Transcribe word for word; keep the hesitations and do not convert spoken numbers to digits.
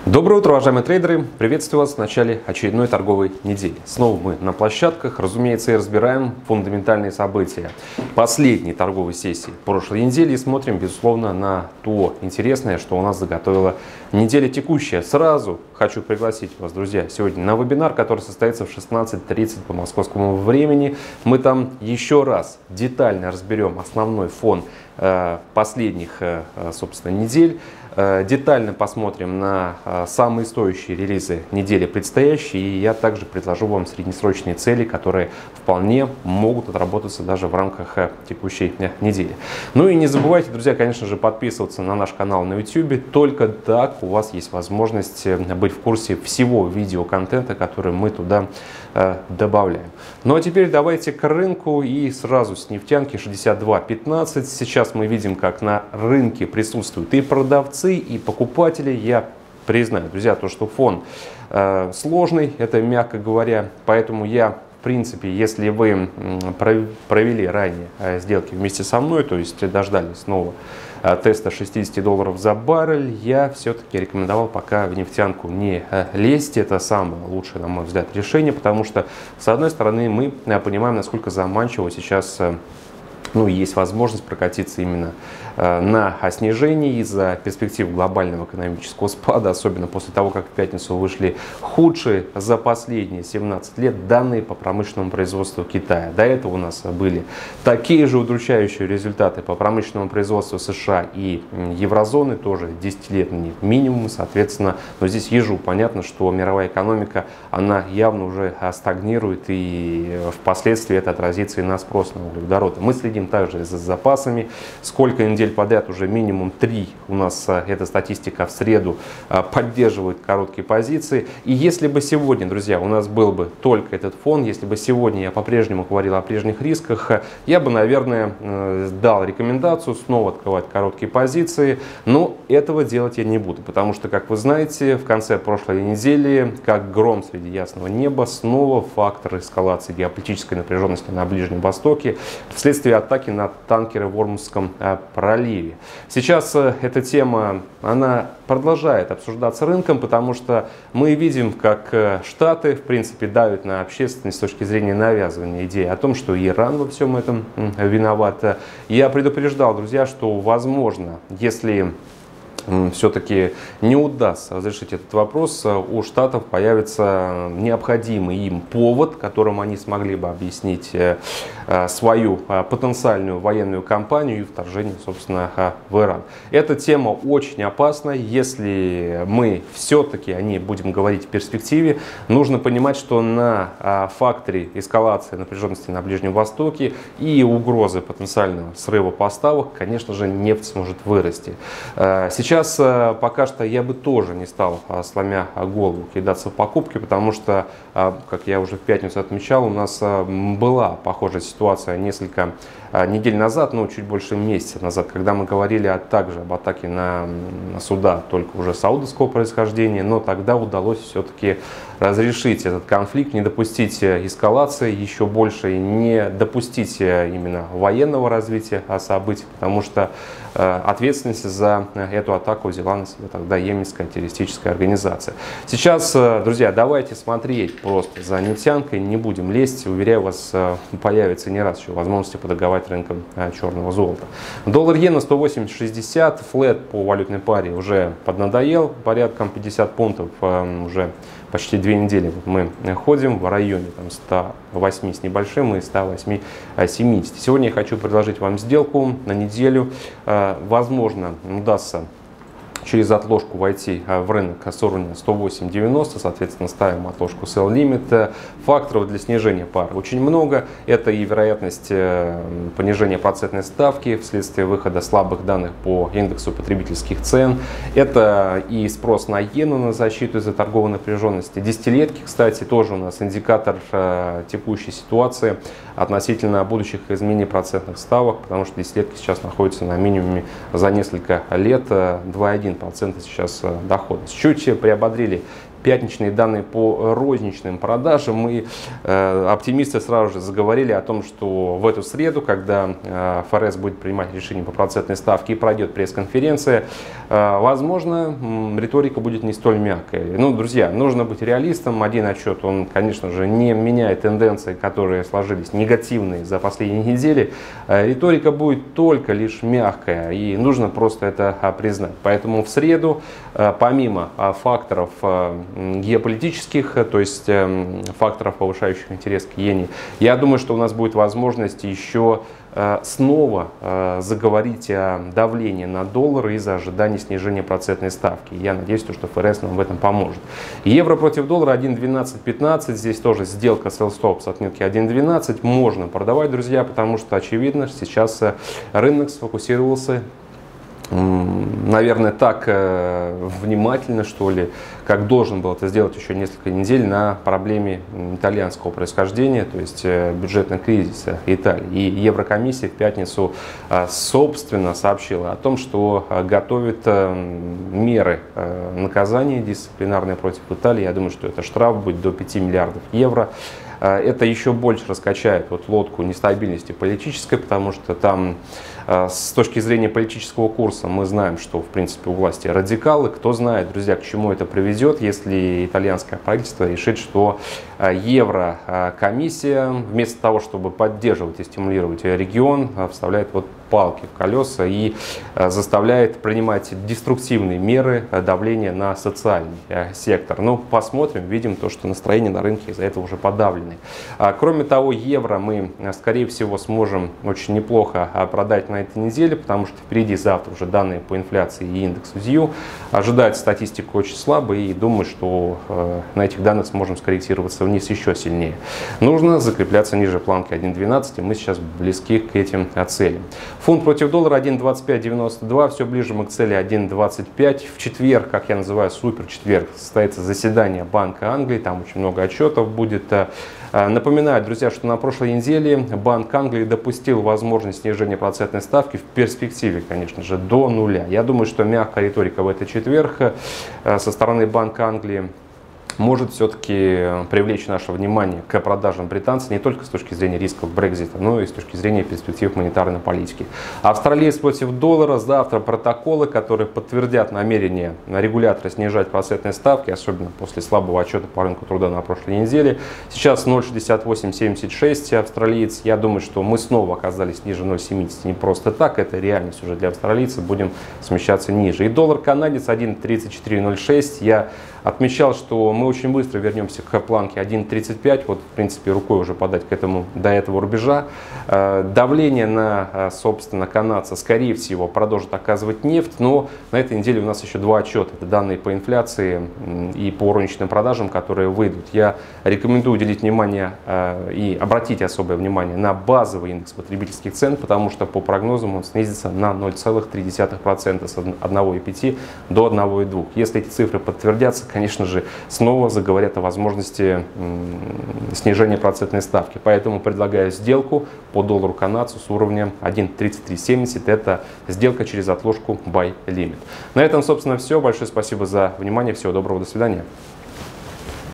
Доброе утро, уважаемые трейдеры! Приветствую вас в начале очередной торговой недели. Снова мы на площадках, разумеется, и разбираем фундаментальные события последней торговой сессии прошлой недели и смотрим, безусловно, на то интересное, что у нас заготовила неделя текущая. Сразу хочу пригласить вас, друзья, сегодня на вебинар, который состоится в шестнадцать тридцать по московскому времени. Мы там еще раз детально разберем основной фон последних, собственно, недель. Детально посмотрим на самые стоящие релизы недели предстоящей. И я также предложу вам среднесрочные цели, которые вполне могут отработаться даже в рамках текущей недели. Ну и не забывайте, друзья, конечно же, подписываться на наш канал на YouTube. Только так у вас есть возможность быть в курсе всего видеоконтента, который мы туда добавляем. Ну а теперь давайте к рынку и сразу с нефтянки шестьдесят два пятнадцать. Сейчас мы видим, как на рынке присутствуют и продавцы, и покупатели. Я признаю, друзья, то, что фон э, сложный, это мягко говоря, поэтому я, в принципе, если вы провели ранее сделки вместе со мной, то есть дождались снова теста шестидесяти долларов за баррель, я все-таки рекомендовал пока в нефтянку не лезть. Это самое лучшее, на мой взгляд, решение, потому что, с одной стороны, мы понимаем, насколько заманчиво сейчас ну, есть возможность прокатиться именно э, на снижении из-за перспектив глобального экономического спада, особенно после того, как в пятницу вышли худшие за последние семнадцать лет данные по промышленному производству Китая. До этого у нас были такие же удручающие результаты по промышленному производству США и еврозоны, тоже десятилетний минимум, соответственно, но здесь ежу понятно, что мировая экономика, она явно уже стагнирует, и впоследствии это отразится и на спрос на углеводороды. Мы следим также за запасами. Сколько недель подряд, уже минимум три у нас эта статистика в среду поддерживает короткие позиции. И если бы сегодня, друзья, у нас был бы только этот фон, если бы сегодня я по-прежнему говорил о прежних рисках, я бы, наверное, дал рекомендацию снова открывать короткие позиции. Но этого делать я не буду, потому что, как вы знаете, в конце прошлой недели, как гром среди ясного неба, снова фактор эскалации геополитической напряженности на Ближнем Востоке вследствие атаки на танкеры в Ормузском проливе. Сейчас эта тема, она продолжает обсуждаться рынком, потому что мы видим, как Штаты, в принципе, давят на общественность с точки зрения навязывания идеи о том, что Иран во всем этом виноват. Я предупреждал, друзья, что, возможно, если все-таки не удастся разрешить этот вопрос, у Штатов появится необходимый им повод, которым они смогли бы объяснить свою потенциальную военную кампанию и вторжение, собственно, в Иран. Эта тема очень опасна. Если мы все-таки о ней будем говорить в перспективе, нужно понимать, что на факторе эскалации напряженности на Ближнем Востоке и угрозы потенциального срыва поставок, конечно же, нефть сможет вырасти. Сейчас Сейчас пока что я бы тоже не стал, сломя голову, кидаться в покупки, потому что, как я уже в пятницу отмечал, у нас была похожая ситуация несколько недель назад, ну чуть больше месяца назад, когда мы говорили а также об атаке на суда, только уже саудовского происхождения, но тогда удалось все-таки разрешить этот конфликт, не допустить эскалации еще больше, и не допустить именно военного развития событий, потому что ответственность за эту атаку взяла на себя тогда Йеменская террористическая организация. Сейчас, друзья, давайте смотреть просто за нефтянкой, не будем лезть. Уверяю вас, появится не раз еще возможности подорговать рынком черного золота. Доллар-иена сто восемьдесят шестьдесят, флэт по валютной паре уже поднадоел, порядком пятьдесят пунктов уже почти две недели мы ходим в районе там, ста восьми с небольшим и ста восьми семидесяти. Сегодня я хочу предложить вам сделку на неделю. Возможно, удастся через отложку войти в рынок с уровня сто восемь девяносто, соответственно, ставим отложку sell limit. Факторов для снижения пары очень много. Это и вероятность понижения процентной ставки вследствие выхода слабых данных по индексу потребительских цен. Это и спрос на иену на защиту из-за торговой напряженности. Десятилетки, кстати, тоже у нас индикатор текущей ситуации относительно будущих изменений процентных ставок, потому что десятилетки сейчас находятся на минимуме за несколько лет, два и одна десятых процента сейчас доходность. Чуть приободрили пятничные данные по розничным продажам, и э, оптимисты сразу же заговорили о том, что в эту среду, когда э, эф эр эс будет принимать решение по процентной ставке и пройдет пресс-конференция, э, возможно, м, риторика будет не столь мягкая. Ну, друзья, нужно быть реалистом. Один отчет, он, конечно же, не меняет тенденции, которые сложились негативные за последние недели. Э, риторика будет только лишь мягкая, и нужно просто это э, признать. Поэтому в среду, э, помимо э, факторов э, геополитических, то есть факторов, повышающих интерес к иене, я думаю, что у нас будет возможность еще снова заговорить о давлении на доллар из-за ожидания снижения процентной ставки. Я надеюсь, что эф эр эс нам в этом поможет. Евро против доллара один двенадцать пятнадцать. Здесь тоже сделка sell-stop с отметки один двенадцать. Можно продавать, друзья, потому что очевидно, что сейчас рынок сфокусировался, наверное, так э, внимательно, что ли, как должен был это сделать еще несколько недель, на проблеме итальянского происхождения, то есть э, бюджетного кризиса Италии. И Еврокомиссия в пятницу, э, собственно, сообщила о том, что э, готовит э, меры э, наказания дисциплинарные против Италии. Я думаю, что это штраф будет до пяти миллиардов евро. Это еще больше раскачает вот лодку нестабильности политической, потому что там с точки зрения политического курса мы знаем, что в принципе у власти радикалы. Кто знает, друзья, к чему это приведет, если итальянское правительство решит, что Еврокомиссия вместо того, чтобы поддерживать и стимулировать регион, вставляет вот палки в колеса и заставляет принимать деструктивные меры давления на социальный сектор. Но посмотрим, видим то, что настроение на рынке из-за этого уже подавлены. Кроме того, евро мы, скорее всего, сможем очень неплохо продать на этой неделе, потому что впереди завтра уже данные по инфляции и индексу зет ю. Ожидается статистика очень слабая, и думаю, что на этих данных сможем скорректироваться вниз еще сильнее. Нужно закрепляться ниже планки один двенадцать, и мы сейчас близки к этим целям. Фунт против доллара один двадцать пять девяносто два, все ближе мы к цели один двадцать пять. В четверг, как я называю, супер четверг, состоится заседание Банка Англии, там очень много отчетов будет. Напоминаю, друзья, что на прошлой неделе Банк Англии допустил возможность снижения процентной ставки в перспективе, конечно же, до нуля. Я думаю, что мягкая риторика в этот четверг со стороны Банка Англии может все-таки привлечь наше внимание к продажам британцев не только с точки зрения рисков Брексита, но и с точки зрения перспектив монетарной политики. Австралиец против доллара. Завтра протоколы, которые подтвердят намерение регулятора снижать процентные ставки, особенно после слабого отчета по рынку труда на прошлой неделе. Сейчас ноль шестьдесят восемь семьдесят шесть австралиец. Я думаю, что мы снова оказались ниже ноль семьдесят. Не просто так, это реальность уже для австралийцев. Будем смещаться ниже. И доллар канадец один тридцать четыре ноль шесть. Я отмечал, что мы очень быстро вернемся к планке один тридцать пять. Вот, в принципе, рукой уже подать к этому, до этого рубежа. Давление на, собственно, канадца, скорее всего, продолжит оказывать нефть. Но на этой неделе у нас еще два отчета. Это данные по инфляции и по розничным продажам, которые выйдут. Я рекомендую уделить внимание и обратить особое внимание на базовый индекс потребительских цен, потому что по прогнозам он снизится на ноль целых три десятых процента с одного целых пяти десятых до одного целых двух десятых. Если эти цифры подтвердятся, конечно же, снова заговорят о возможности снижения процентной ставки. Поэтому предлагаю сделку по доллару канадцу с уровнем один тридцать три семьдесят. Это сделка через отложку Buy Limit. На этом, собственно, все. Большое спасибо за внимание. Всего доброго. До свидания.